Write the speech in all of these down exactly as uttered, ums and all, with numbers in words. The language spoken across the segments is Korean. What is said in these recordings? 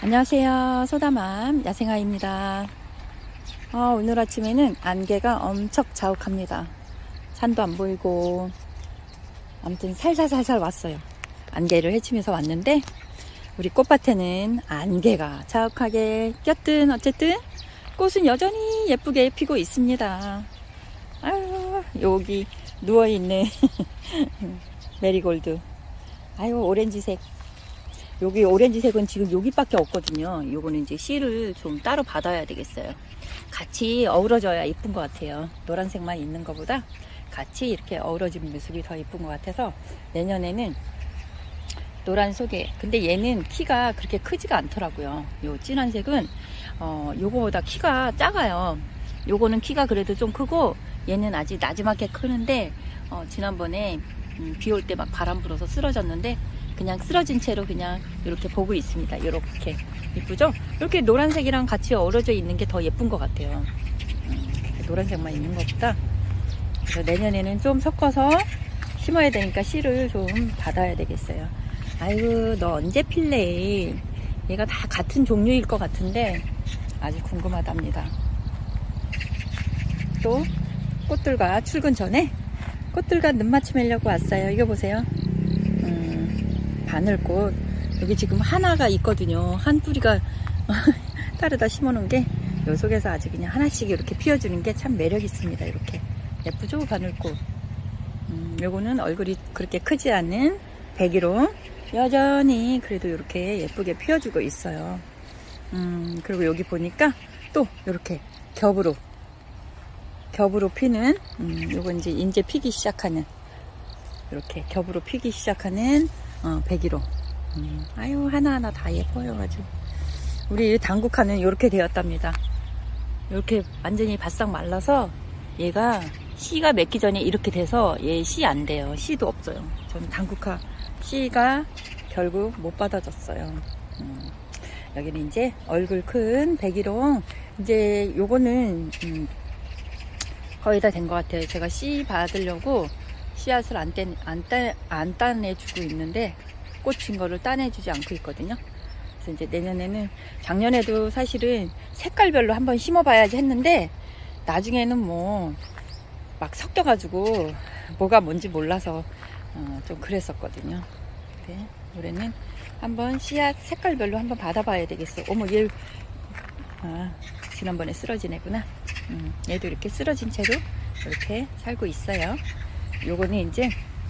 안녕하세요. 소다맘 야생아입니다. 어, 오늘 아침에는 안개가 엄청 자욱합니다. 산도 안 보이고 아무튼 살살살살 왔어요. 안개를 헤치면서 왔는데 우리 꽃밭에는 안개가 자욱하게 꼈든 어쨌든 꽃은 여전히 예쁘게 피고 있습니다. 아유, 여기 누워있는 메리골드. 아유, 오렌지색. 여기 오렌지색은 지금 여기밖에 없거든요. 요거는 이제 씨를 좀 따로 받아야 되겠어요. 같이 어우러져야 이쁜 것 같아요. 노란색만 있는 것보다 같이 이렇게 어우러진 모습이 더 이쁜 것 같아서 내년에는 노란 속에, 근데 얘는 키가 그렇게 크지가 않더라고요. 요 진한 색은 어 요거보다 키가 작아요. 요거는 키가 그래도 좀 크고 얘는 아직 나지막하게 크는데 어 지난번에 음, 비 올 때 막 바람 불어서 쓰러졌는데 그냥 쓰러진 채로 그냥 이렇게 보고 있습니다. 이렇게 이쁘죠? 이렇게 노란색이랑 같이 어우러져 있는 게 더 예쁜 것 같아요. 음, 노란색만 있는 것보다. 그래서 내년에는 좀 섞어서 심어야 되니까 씨를 좀 받아야 되겠어요. 아이고, 너 언제 필래? 얘가 다 같은 종류일 것 같은데 아주 궁금하답니다. 또 꽃들과 출근 전에 꽃들과 눈 맞춤하려고 왔어요. 이거 보세요. 바늘꽃. 여기 지금 하나가 있거든요. 한 뿌리가 따르다 심어놓은 게 요 속에서 아주 그냥 하나씩 이렇게 피워주는 게 참 매력 있습니다. 이렇게 예쁘죠? 바늘꽃. 음, 요거는 얼굴이 그렇게 크지 않은 백일홍. 여전히 그래도 이렇게 예쁘게 피워주고 있어요. 음, 그리고 여기 보니까 또 이렇게 겹으로 겹으로 피는 음, 요건 이제 이제 피기 시작하는 이렇게 겹으로 피기 시작하는 어, 백일홍. 음, 아유, 하나하나 다 예뻐요. 아주 우리 당국화는 이렇게 되었답니다. 이렇게 완전히 바싹 말라서 얘가 씨가 맺기 전에 이렇게 돼서 얘 씨 안 돼요. 씨도 없어요. 저는 당국화 씨가 결국 못 받아줬어요. 음, 여기는 이제 얼굴 큰 백일홍. 이제 요거는 음, 거의 다 된 것 같아요. 제가 씨 받으려고 씨앗을 안, 떼, 안, 따, 안 따내주고 있는데 꽂힌 거를 따내주지 않고 있거든요. 그래서 이제 내년에는, 작년에도 사실은 색깔별로 한번 심어봐야지 했는데 나중에는 뭐 막 섞여가지고 뭐가 뭔지 몰라서 어, 좀 그랬었거든요. 네, 올해는 한번 씨앗 색깔별로 한번 받아봐야 되겠어. 어머, 얘 아, 지난번에 쓰러진 애구나. 음, 얘도 이렇게 쓰러진 채로 이렇게 살고 있어요. 요거는 이제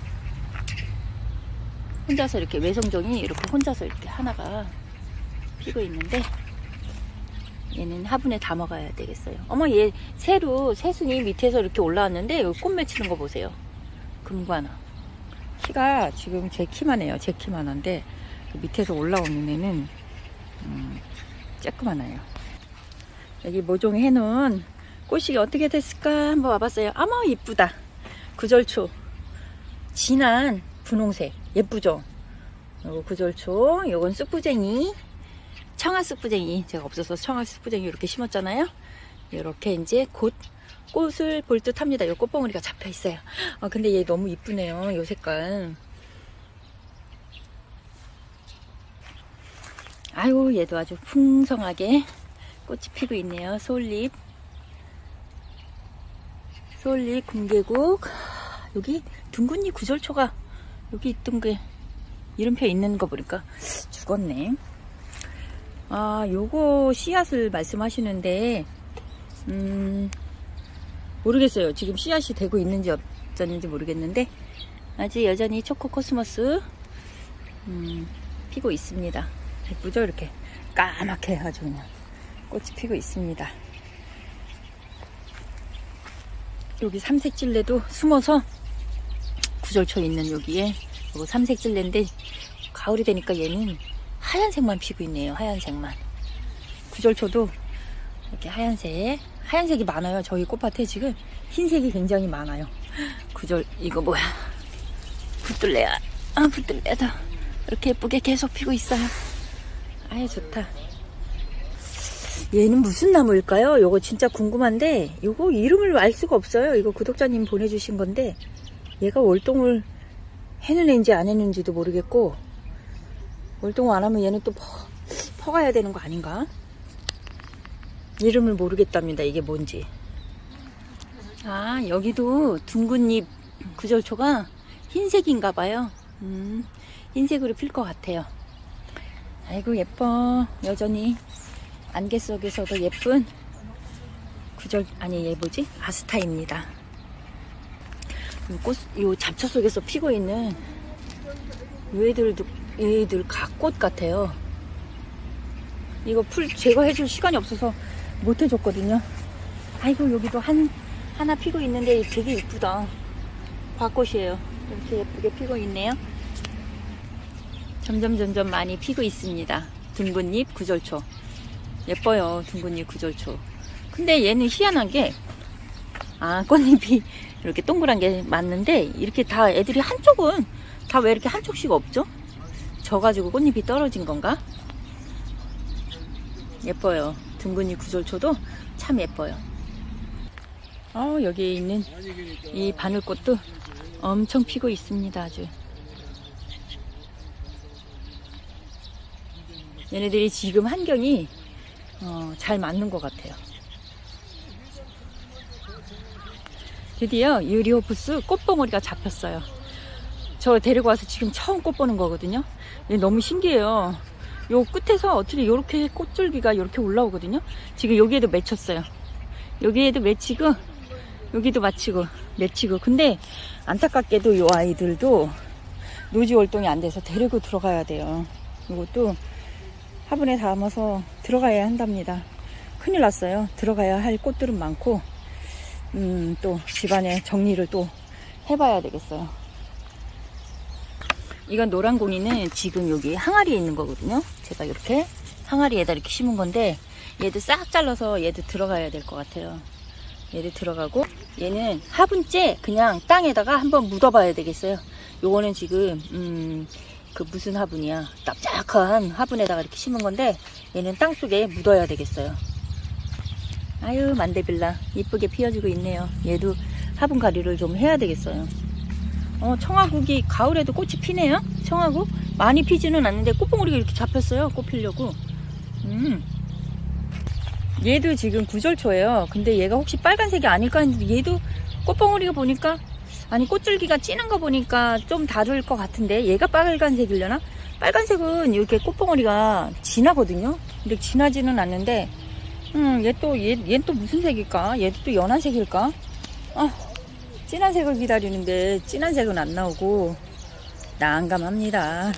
혼자서 이렇게 외성종이 이렇게 혼자서 이렇게 하나가 피고 있는데 얘는 화분에 담아 가야 되겠어요. 어머, 얘 새로 새순이 밑에서 이렇게 올라왔는데 여기 꽃 맺히는 거 보세요. 금관아. 키가 지금 제 키만 해요. 제 키만 한데 그 밑에서 올라오는 애는 음, 쬐끄만 해요. 여기 모종 해놓은 꽃이 어떻게 됐을까 한번 와봤어요. 어머, 이쁘다. 구절초. 진한 분홍색. 예쁘죠? 요거 구절초. 요건 쑥부쟁이. 청아 쑥부쟁이. 제가 없어서 청아 쑥부쟁이 이렇게 심었잖아요. 이렇게 이제 곧 꽃을 볼 듯 합니다. 요 꽃봉오리가 잡혀 있어요. 아, 근데 얘 너무 이쁘네요. 요 색깔. 아유, 얘도 아주 풍성하게 꽃이 피고 있네요. 솔잎. 솔잎, 금계국. 여기 둥근잎 구절초가 여기 있던 게 이름표 있는 거 보니까 죽었네. 아, 요거 씨앗을 말씀하시는데 음 모르겠어요. 지금 씨앗이 되고 있는지 어쩌는지 모르겠는데 아직 여전히 초코코스모스 음, 피고 있습니다. 예쁘죠? 이렇게 까맣게 아주 그냥 꽃이 피고 있습니다. 여기 삼색찔레도 숨어서 구절초 있는 여기에 요거 삼색찔레인데 가을이 되니까 얘는 하얀색만 피고 있네요. 하얀색만. 구절초도 이렇게 하얀색 하얀색이 많아요. 저희 꽃밭에 지금 흰색이 굉장히 많아요. 구절 이거 뭐야, 붙들레야. 아, 붙들레도 이렇게 예쁘게 계속 피고 있어요. 아유, 좋다. 얘는 무슨 나무일까요? 요거 진짜 궁금한데 요거 이름을 알 수가 없어요. 이거 구독자님 보내주신 건데 얘가 월동을 했는지 안 했는지도 모르겠고, 월동 안 하면 얘는 또 퍼가야 되는 거 아닌가? 이름을 모르겠답니다. 이게 뭔지. 아, 여기도 둥근잎 구절초가 흰색인가 봐요. 음, 흰색으로 필 것 같아요. 아이고 예뻐. 여전히 안개 속에서도 예쁜 구절, 아니 얘 뭐지? 아스타입니다. 요 꽃, 요 잡초 속에서 피고 있는 얘들도, 얘들 갓꽃 같아요. 이거 풀 제거해줄 시간이 없어서 못 해줬거든요. 아이고 여기도 한 하나 피고 있는데 되게 이쁘다. 곽꽃이에요. 이렇게 예쁘게 피고 있네요. 점점 점점 많이 피고 있습니다. 둥근잎 구절초 예뻐요. 둥근잎 구절초. 근데 얘는 희한한 게, 아 꽃잎이 이렇게 동그란 게 맞는데 이렇게 다 애들이 한쪽은 다 왜 이렇게 한쪽씩 없죠? 져가지고 꽃잎이 떨어진 건가? 예뻐요. 둥근잎 구절초도 참 예뻐요. 어, 여기에 있는 이 바늘꽃도 엄청 피고 있습니다. 아주 얘네들이 지금 환경이 어, 잘 맞는 것 같아요. 드디어 유리호프스 꽃봉오리가 잡혔어요. 저 데리고 와서 지금 처음 꽃 보는 거거든요. 너무 신기해요. 요 끝에서 어떻게 이렇게 꽃줄기가 이렇게 올라오거든요. 지금 여기에도 맺혔어요. 여기에도 맺히고 여기도 마치고 맺히고. 근데 안타깝게도 요 아이들도 노지 활동이 안 돼서 데리고 들어가야 돼요. 이것도 화분에 담아서 들어가야 한답니다. 큰일 났어요. 들어가야 할 꽃들은 많고 음, 또 집안에 정리를 또 해봐야 되겠어요. 이건 노란공이는 지금 여기 항아리에 있는 거거든요. 제가 이렇게 항아리에다 이렇게 심은 건데 얘도 싹 잘라서 얘도 들어가야 될 것 같아요. 얘도 들어가고 얘는 화분째 그냥 땅에다가 한번 묻어봐야 되겠어요. 요거는 지금 음, 그 무슨 화분이야, 납작한 화분에다가 이렇게 심은 건데 얘는 땅속에 묻어야 되겠어요. 아유 만대빌라 이쁘게 피어주고 있네요. 얘도 화분 가리를 좀 해야 되겠어요. 어, 청화국이 가을에도 꽃이 피네요. 청화국 많이 피지는 않는데 꽃봉오리가 이렇게 잡혔어요. 꽃 피려고. 음. 얘도 지금 구절초예요. 근데 얘가 혹시 빨간색이 아닐까 했는데 얘도 꽃봉오리가 보니까, 아니 꽃줄기가 진한 거 보니까 좀 다를 것 같은데 얘가 빨간색이려나? 빨간색은 이렇게 꽃봉오리가 진하거든요. 근데 진하지는 않는데 음, 얘 또 얘, 얘는 또 무슨 색일까? 얘도 또 연한 색일까? 아, 진한 색을 기다리는데 진한 색은 안 나오고 난감합니다.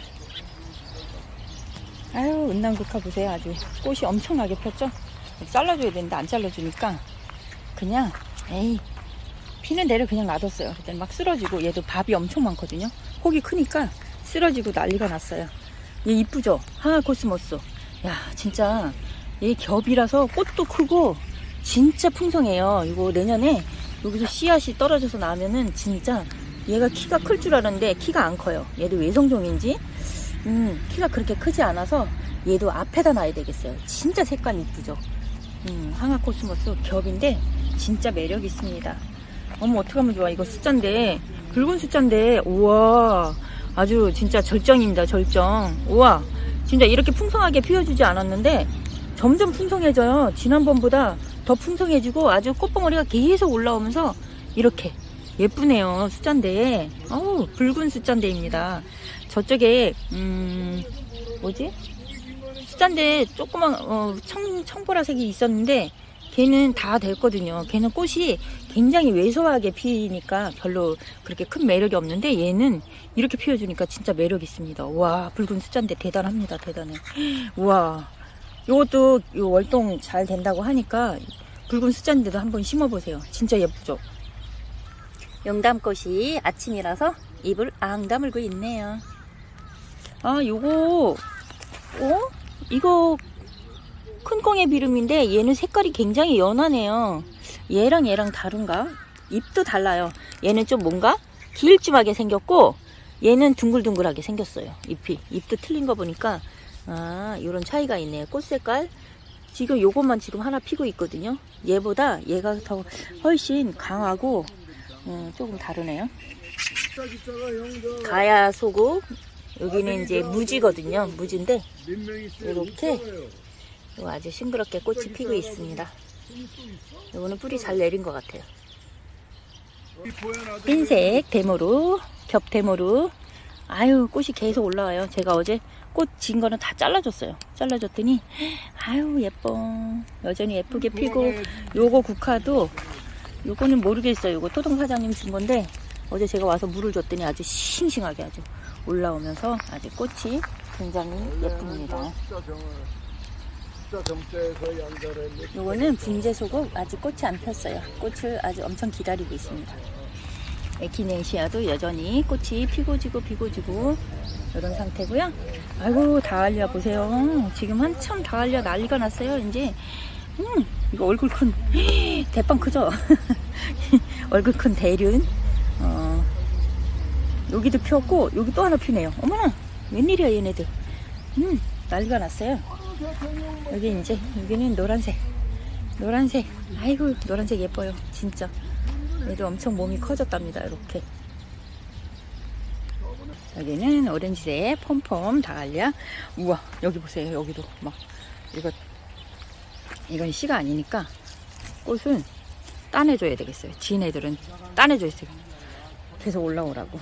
아유 은남국화 보세요. 아주 꽃이 엄청나게 폈죠. 잘라줘야 되는데 안 잘라주니까 그냥 에이 피는 대로 그냥 놔뒀어요. 그때 막 쓰러지고, 얘도 밥이 엄청 많거든요. 폭이 크니까 쓰러지고 난리가 났어요. 얘 이쁘죠? 아 코스모스. 야 진짜 얘 겹이라서 꽃도 크고 진짜 풍성해요. 이거 내년에 여기서 씨앗이 떨어져서 나면은 진짜 얘가 키가 클 줄 알았는데 키가 안 커요. 얘도 외성종인지 음, 키가 그렇게 크지 않아서 얘도 앞에다 놔야 되겠어요. 진짜 색감 이쁘죠. 음, 항아코스모스 겹인데 진짜 매력 있습니다. 어머 어떡하면 좋아. 이거 숫자인데, 붉은 숫자인데, 우와 아주 진짜 절정입니다. 절정. 우와 진짜 이렇게 풍성하게 피워주지 않았는데 점점 풍성해져요. 지난번보다 더 풍성해지고 아주 꽃봉오리가 계속 올라오면서 이렇게 예쁘네요. 숫자인데, 어우 붉은 숫자인데입니다. 저쪽에 음 뭐지? 숫자인데 조그만 어, 청, 청보라색이 있었는데 걔는 다 됐거든요. 걔는 꽃이 굉장히 왜소하게 피니까 별로 그렇게 큰 매력이 없는데 얘는 이렇게 피워주니까 진짜 매력 있습니다. 와 붉은 숫자인데 대단합니다. 대단해. 우와 요것도 요 월동 잘 된다고 하니까 붉은 숫자인데도 한번 심어보세요. 진짜 예쁘죠? 영담꽃이 아침이라서 입을 앙 다물고 있네요. 아 요거 어? 이거 큰 꽁의 비름인데 얘는 색깔이 굉장히 연하네요. 얘랑 얘랑 다른가? 잎도 달라요. 얘는 좀 뭔가 길쭉하게 생겼고 얘는 둥글둥글하게 생겼어요. 잎이. 잎도 틀린 거 보니까 아 요런 차이가 있네요. 꽃 색깔 지금 요것만 지금 하나 피고 있거든요. 얘보다 얘가 더 훨씬 강하고 음, 조금 다르네요. 가야 소국 여기는 이제 무지거든요. 무지인데 이렇게 아주 싱그럽게 꽃이 피고 있습니다. 이거는 뿌리 잘 내린 것 같아요. 흰색 대모루, 겹 대모루. 아유, 꽃이 계속 올라와요. 제가 어제 꽃 진 거는 다 잘라줬어요. 잘라줬더니 아유 예뻐. 여전히 예쁘게 피고, 요거 국화도 요거는 모르겠어요. 요거 토동 사장님 준 건데 어제 제가 와서 물을 줬더니 아주 싱싱하게 아주 올라오면서 아주 꽃이 굉장히 예쁩니다. 요거는 분재소국 아직 꽃이 안 폈어요. 꽃을 아주 엄청 기다리고 있습니다. 에키네시아도 여전히 꽃이 피고 지고 피고 지고 이런 상태고요. 아이고, 다알리아 보세요. 지금 한참 다알리아 난리가 났어요. 이제 음 이거 얼굴 큰 대빵 크죠? 얼굴 큰 대륜. 어, 여기도 피었고 여기 또 하나 피네요. 어머나, 웬일이야 얘네들. 음 난리가 났어요. 여기 이제 여기는 노란색 노란색. 아이고, 노란색 예뻐요 진짜. 얘도 엄청 몸이 커졌답니다. 이렇게. 여기는 오렌지색 폼폼 다알리아. 우와, 여기 보세요. 여기도 막 이거 이건 씨가 아니니까 꽃은 따내줘야 되겠어요. 진 애들은 따내줘야 돼요. 계속 올라오라고.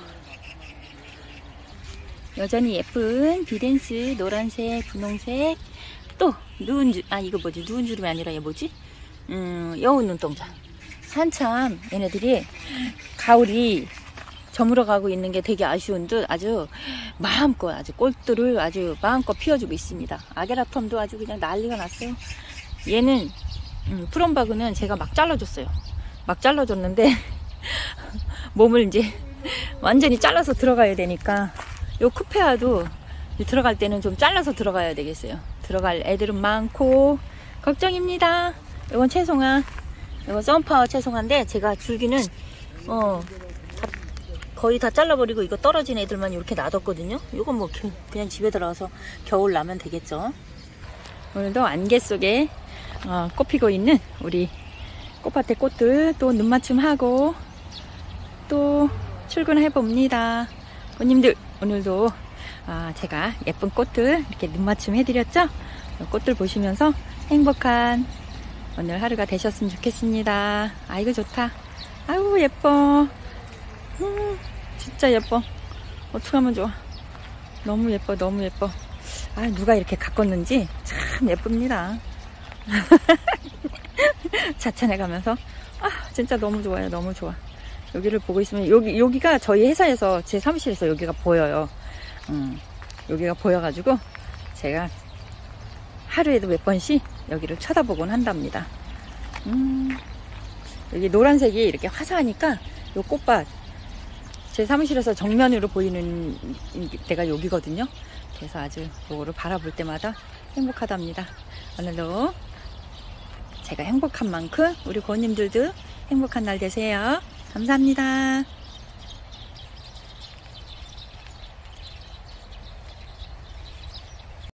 여전히 예쁜 비덴스 노란색, 분홍색, 또 누운 주, 아 이거 뭐지? 누운 주름이 아니라 얘 뭐지? 음, 여운 눈동자. 한참 얘네들이 가을이 저물어 가고 있는 게 되게 아쉬운 듯 아주 마음껏 아주 꽃들을 아주 마음껏 피워주고 있습니다. 아게라텀도 아주 그냥 난리가 났어요. 얘는 음, 프롬바그는 제가 막 잘라줬어요. 막 잘라줬는데 몸을 이제 완전히 잘라서 들어가야 되니까 요 쿠페아도 들어갈 때는 좀 잘라서 들어가야 되겠어요. 들어갈 애들은 많고 걱정입니다. 이건 채송아, 이건 썬파워 채송아인데 제가 줄기는 어 다, 거의 다 잘라버리고 이거 떨어진 애들만 이렇게 놔뒀거든요. 이건 뭐 그냥 집에 들어가서 겨울 나면 되겠죠. 오늘도 안개 속에 어, 꽃 피고 있는 우리 꽃밭에 꽃들 또 눈맞춤하고 또 출근해 봅니다. 부모님들, 오늘도 아, 제가 예쁜 꽃들 이렇게 눈맞춤 해드렸죠? 꽃들 보시면서 행복한 오늘 하루가 되셨으면 좋겠습니다. 아이고 좋다. 아이고 예뻐. 음, 진짜 예뻐. 어떡하면 좋아. 너무 예뻐, 너무 예뻐. 아, 누가 이렇게 가꿨는지 참 예쁩니다. 자찬해 가면서 아, 진짜 너무 좋아요. 너무 좋아. 여기를 보고 있으면 여기, 여기가 저희 회사에서 제 사무실에서 여기가 보여요. 음, 여기가 보여가지고 제가 하루에도 몇 번씩 여기를 쳐다보곤 한답니다. 음, 여기 노란색이 이렇게 화사하니까 요 꽃밭 제 사무실에서 정면으로 보이는 데가 여기거든요. 그래서 아주 요거를 바라볼 때마다 행복하답니다. 오늘도 제가 행복한 만큼 우리 고객님들도 행복한 날 되세요. 감사합니다.